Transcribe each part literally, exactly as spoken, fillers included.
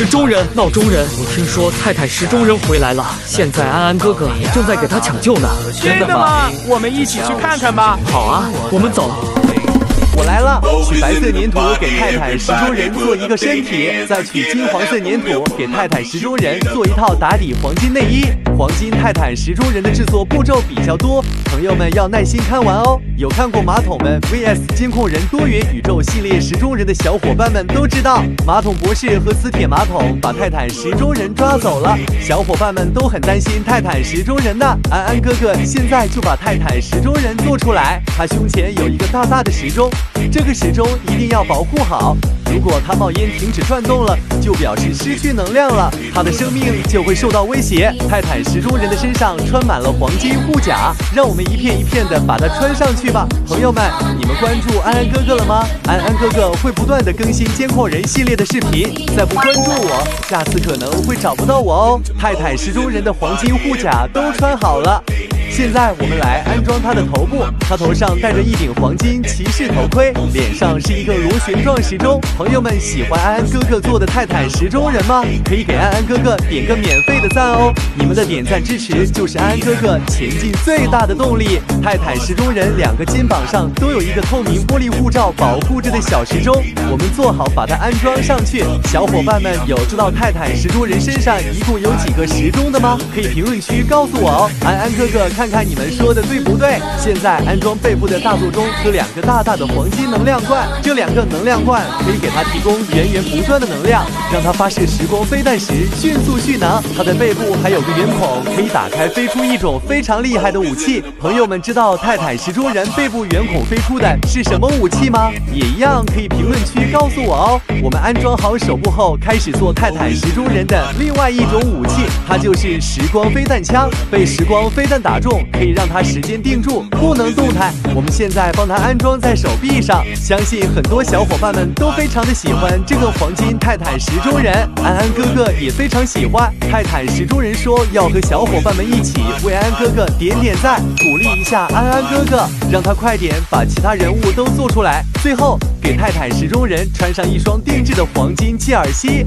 时钟人，闹钟人，我听说泰坦时钟人回来了，现在安安哥哥正在给他抢救呢。 真的吗？我们一起去看看吧。 好啊，我们走。 我来了，取白色粘土给泰坦时钟人做一个身体，再取金黄色粘土给泰坦时钟人做一套打底黄金内衣。黄金泰坦时钟人的制作步骤比较多，朋友们要耐心看完哦。有看过马桶们 V S 监控人多元宇宙系列时钟人的小伙伴们都知道，马桶博士和磁铁马桶把泰坦时钟人抓走了，小伙伴们都很担心泰坦时钟人呢。安安哥哥现在就把泰坦时钟人做出来，他胸前有一个大大的时钟，这个时钟一定要保护好，如果它冒烟停止转动了，就表示失去能量了，它的生命就会受到威胁。泰坦时钟人的身上穿满了黄金护甲，让我们一片一片的把它穿上去吧。朋友们，你们关注安安哥哥了吗？安安哥哥会不断的更新监控人系列的视频，再不关注我，下次可能会找不到我哦。泰坦时钟人的黄金护甲都穿好了，现在我们来安装他的头部，他头上戴着一顶黄金骑士头盔，脸上是一个螺旋状时钟。朋友们喜欢安安哥哥做的泰坦时钟人吗？可以给安安哥哥点个免费的赞哦，你们的点赞支持就是安安哥哥前进最大的动力。泰坦时钟人两个肩膀上都有一个透明玻璃护罩保护着的小时钟，我们做好把它安装上去。小伙伴们有知道泰坦时钟人身上一共有几个时钟的吗？可以评论区告诉我哦，安安哥哥看看你们说的对不对。现在安装背部的大座钟和两个大大的黄金能量罐，这两个能量罐可以给它提供源源不断的能量，让它发射时光飞弹时迅速蓄能。它的背部还有个圆孔，可以打开飞出一种非常厉害的武器。朋友们知道泰坦时钟人背部圆孔飞出的是什么武器吗？也一样可以评论区告诉我哦。我们安装好手部后，开始做泰坦时钟人的另外一种武器，它就是时光飞弹枪。被时光飞弹打中，可以让它时间定住，不能动弹。我们现在帮它安装在手臂上，相信很多小伙伴们都非常的喜欢这个黄金泰坦时钟人，安安哥哥也非常喜欢。泰坦时钟人说要和小伙伴们一起为安安哥哥点点赞，鼓励一下安安哥哥，让他快点把其他人物都做出来。最后给泰坦时钟人穿上一双定制的黄金切耳膝。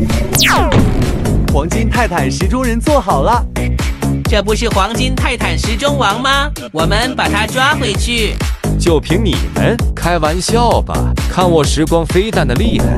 黄金泰坦时钟人做好了， 这不是黄金泰坦时钟王吗？我们把它抓回去。 就凭你们？开玩笑吧，看我时光飞弹的厉害。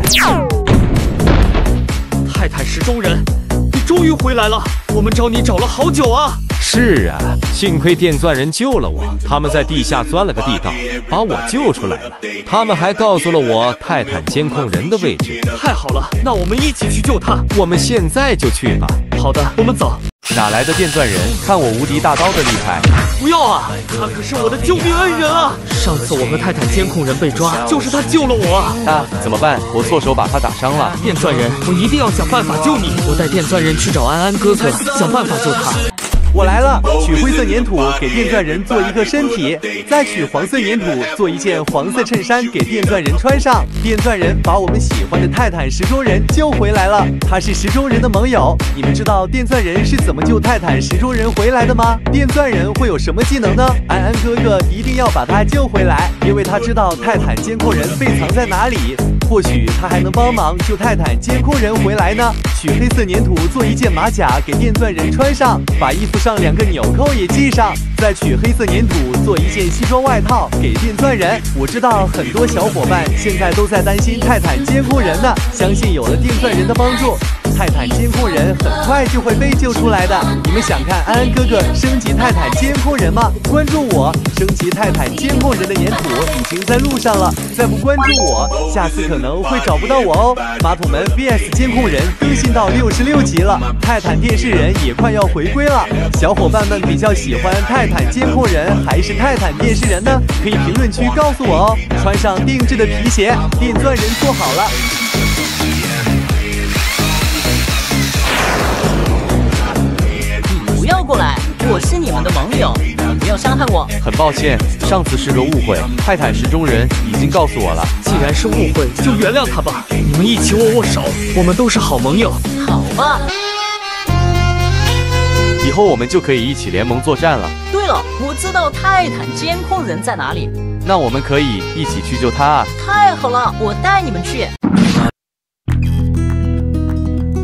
泰坦时钟人，你终于回来了，我们找你找了好久啊。 是啊，幸亏电钻人救了我，他们在地下钻了个地道，把我救出来了。他们还告诉了我泰坦监控人的位置。 太好了，那我们一起去救他。 我们现在就去吧。 好的，我们走。 哪来的电钻人？看我无敌大刀的厉害！ 不要啊，他可是我的救命恩人啊！上次我和泰坦监控人被抓，就是他救了我啊！ 那怎么办？我错手把他打伤了。 电钻人，我一定要想办法救你。我带电钻人去找安安哥哥，想办法救他。 我来了，取灰色粘土给电钻人做一个身体，再取黄色粘土做一件黄色衬衫给电钻人穿上。电钻人把我们喜欢的泰坦时钟人救回来了，他是时钟人的盟友。你们知道电钻人是怎么救泰坦时钟人回来的吗？电钻人会有什么技能呢？安安哥哥一定要把他救回来，因为他知道泰坦监控人被藏在哪里。或许他还能帮忙救泰坦监控人回来呢。取黑色粘土做一件马甲给电钻人穿上，把衣服上两个纽扣也系上，再取黑色粘土做一件西装外套给电钻人。我知道很多小伙伴现在都在担心泰坦监控人呢，相信有了电钻人的帮助，泰坦监控人很快就会被救出来的。你们想看安安哥哥升级泰坦监控人吗？关注我，升级泰坦监控人的粘土已经在路上了，再不关注我，下次可能会找不到我哦。马桶门 V S 监控人更新到六十六集了，泰坦电视人也快要回归了。小伙伴们比较喜欢泰坦监控人还是泰坦电视人呢？可以评论区告诉我哦。穿上定制的皮鞋，电钻人做好了。 不要过来，我是你们的盟友，你不要伤害我。 很抱歉，上次是个误会，泰坦时钟人已经告诉我了。 既然是误会，就原谅他吧。你们一起握握手，我们都是好盟友。 好吧。 以后我们就可以一起联盟作战了。 对了，我知道泰坦监控人在哪里。 那我们可以一起去救他啊！ 太好了，我带你们去。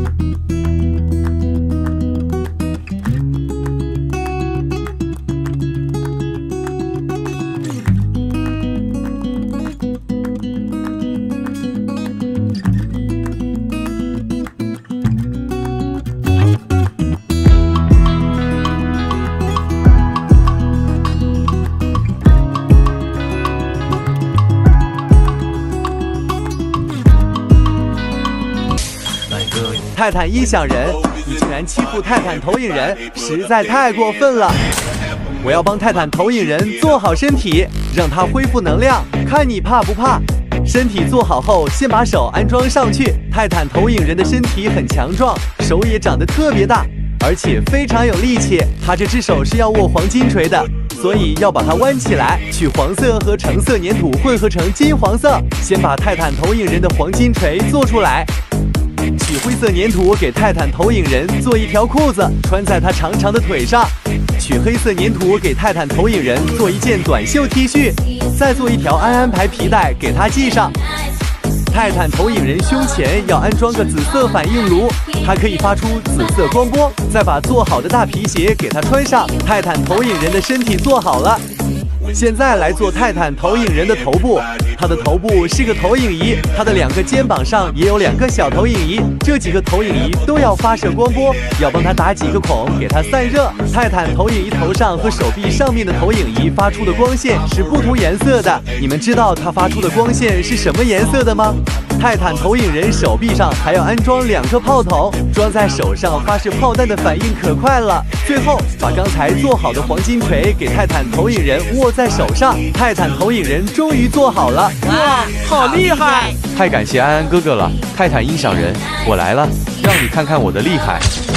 泰坦音响人，你竟然欺负泰坦投影人，实在太过分了！我要帮泰坦投影人做好身体，让他恢复能量，看你怕不怕？身体做好后，先把手安装上去。泰坦投影人的身体很强壮，手也长得特别大，而且非常有力气。他这只手是要握黄金锤的，所以要把它弯起来，取黄色和橙色粘土混合成金黄色。先把泰坦投影人的黄金锤做出来。取灰色粘土给泰坦投影人做一条裤子，穿在他长长的腿上。取黑色粘土给泰坦投影人做一件短袖 T 恤，再做一条安安牌皮带给他系上。泰坦投影人胸前要安装个紫色反应炉，它可以发出紫色光波。再把做好的大皮鞋给他穿上。泰坦投影人的身体做好了。现在来做泰坦投影人的头部，他的头部是个投影仪，他的两个肩膀上也有两个小投影仪，这几个投影仪都要发射光波，要帮他打几个孔，给他散热。泰坦投影仪头上和手臂上面的投影仪发出的光线是不同颜色的，你们知道它发出的光线是什么颜色的吗？泰坦投影人手臂上还要安装两个炮筒，装在手上发射炮弹的反应可快了。最后把刚才做好的黄金锤给泰坦投影人握在手上，泰坦投影人终于做好了。 哇，好厉害！ 太感谢安安哥哥了，泰坦音响人，我来了，让你看看我的厉害。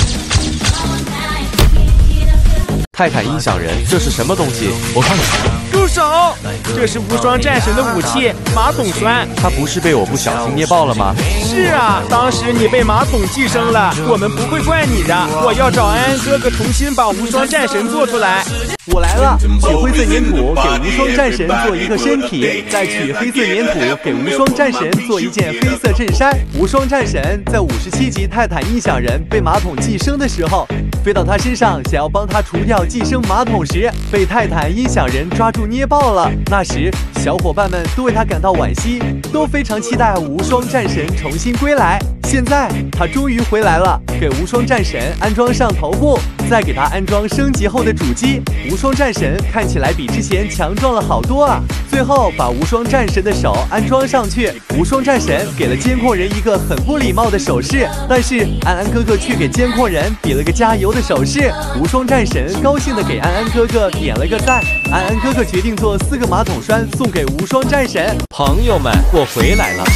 泰坦音响人，这是什么东西？我看看。 住手！这是无双战神的武器马桶栓。 他不是被我不小心捏爆了吗？ 是啊，当时你被马桶寄生了，我们不会怪你的。我要找安安哥哥重新把无双战神做出来。 我来了，取灰色粘土给无双战神做一个身体，再取黑色粘土给无双战神做一件黑色衬衫。无双战神在五十七级泰坦音响人被马桶寄生的时候，飞到他身上想要帮他除掉寄生马桶时，被泰坦音响人抓住捏爆了。那时小伙伴们都为他感到惋惜，都非常期待无双战神重新归来。现在他终于回来了，给无双战神安装上头部，再给他安装升级后的主机。无双战神看起来比之前强壮了好多啊！最后把无双战神的手安装上去，无双战神给了监控人一个很不礼貌的手势，但是安安哥哥却给监控人比了个加油的手势。无双战神高兴地给安安哥哥点了个赞，安安哥哥决定做四个马桶栓送给无双战神。 朋友们，我回来了。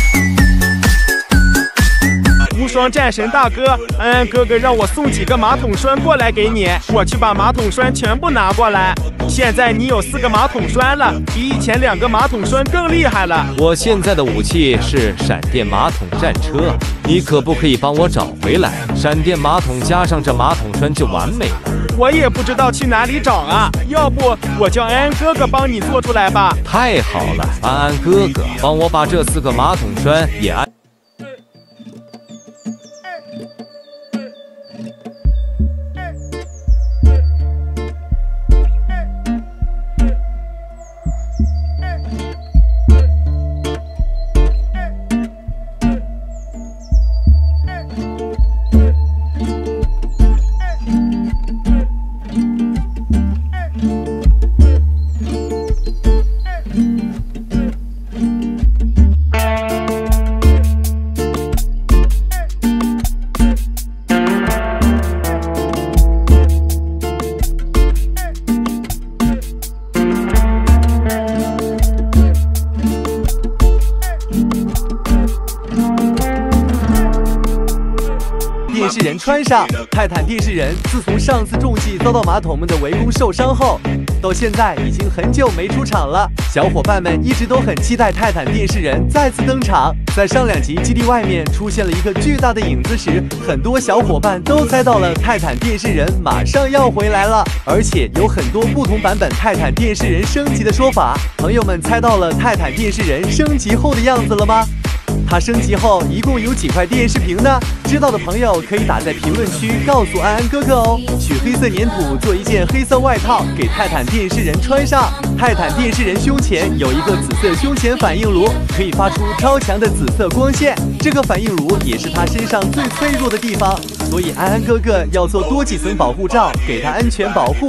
无双战神大哥，安安哥哥让我送几个马桶栓过来给你，我去把马桶栓全部拿过来。现在你有四个马桶栓了，比以前两个马桶栓更厉害了。 我现在的武器是闪电马桶战车，你可不可以帮我找回来？闪电马桶加上这马桶栓就完美了。 我也不知道去哪里找啊，要不我叫安安哥哥帮你做出来吧。 太好了，安安哥哥，帮我把这四个马桶栓也安。 电视人穿上。泰坦电视人自从上次中计遭到马桶们的围攻受伤后，到现在已经很久没出场了。小伙伴们一直都很期待泰坦电视人再次登场。在上两集基地外面出现了一个巨大的影子时，很多小伙伴都猜到了泰坦电视人马上要回来了，而且有很多不同版本泰坦电视人升级的说法。朋友们猜到了泰坦电视人升级后的样子了吗？它升级后一共有几块电视屏呢？知道的朋友可以打在评论区告诉安安哥哥哦。取黑色粘土做一件黑色外套给泰坦电视人穿上。泰坦电视人胸前有一个紫色胸前反应炉，可以发出超强的紫色光线。这个反应炉也是他身上最脆弱的地方，所以安安哥哥要做多几层保护罩给他安全保护。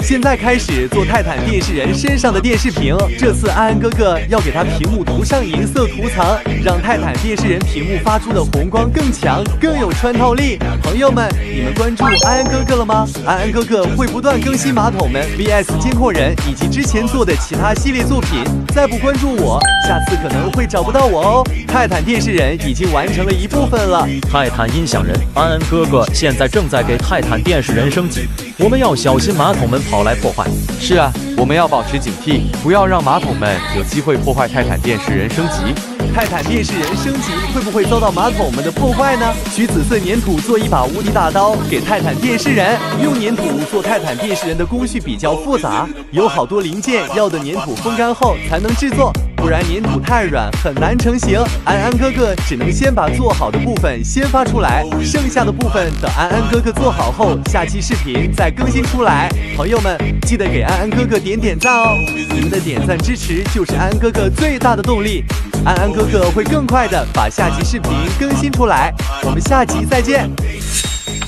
现在开始做泰坦电视人身上的电视屏。这次安安哥哥要给他屏幕涂上银色涂层，让泰坦电视人屏幕发出的红光更强，更有穿透力。朋友们，你们关注安安哥哥了吗？安安哥哥会不断更新马桶们 V S 监控人以及之前做的其他系列作品。再不关注我，下次可能会找不到我哦。泰坦电视人已经完成了一部分了。 泰坦音响人安安哥哥现在正在给泰坦电视人升级，我们要小心马桶们跑来破坏。 是啊，我们要保持警惕，不要让马桶们有机会破坏泰坦电视人升级。泰坦电视人升级会不会遭到马桶们的破坏呢？取紫色粘土做一把无敌大刀给泰坦电视人。用粘土做泰坦电视人的工序比较复杂，有好多零件要等粘土风干后才能制作，不然粘土太软很难成型。安安哥哥只能先把做好的部分先发出来，剩下的部分等安安哥哥做好后，下期视频再更新出来。朋友们记得给安安哥哥点点赞哦，你们的点赞支持就是安安哥哥最大的动力。安安哥哥会更快的把下期视频更新出来，我们下集再见。